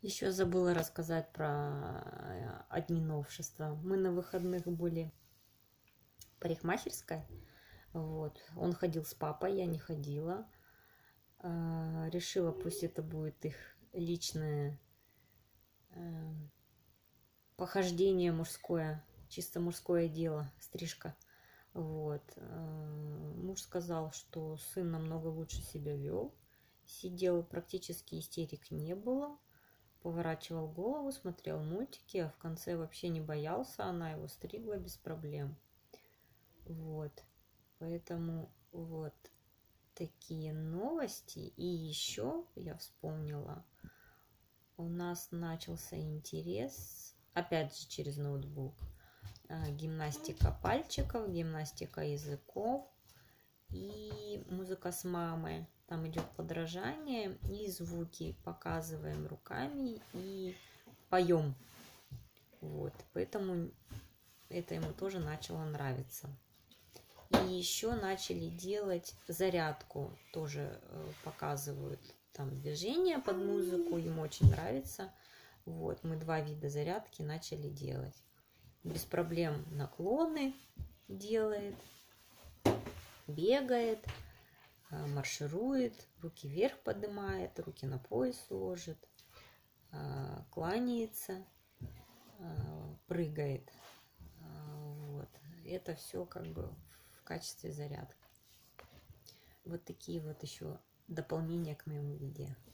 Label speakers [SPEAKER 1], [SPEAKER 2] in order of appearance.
[SPEAKER 1] Еще забыла рассказать про одни новшества. Мы на выходных были в парикмахерской. Вот. Он ходил с папой, я не ходила. Решила, пусть это будет их личное похождение мужское, чисто мужское дело, стрижка. Вот. Муж сказал, что сын намного лучше себя вел. Сидел, практически истерик не было. Поворачивал голову, смотрел мультики, а в конце вообще не боялся. Она его стригла без проблем. Вот. Поэтому вот такие новости. И еще я вспомнила, у нас начался интерес, опять же через ноутбук, гимнастика пальчиков, гимнастика языков и музыка с мамой. Там идет подражание и звуки показываем руками и поем. Вот, поэтому это ему тоже начало нравиться. И еще начали делать зарядку, тоже показывают там движения под музыку, ему очень нравится. Вот, мы 2 вида зарядки начали делать. Без проблем наклоны делает, бегает, марширует, руки вверх поднимает, руки на пояс ложит, кланяется, прыгает. Вот. Это все как бы в качестве зарядки. Вот такие вот еще дополнения к моему видео.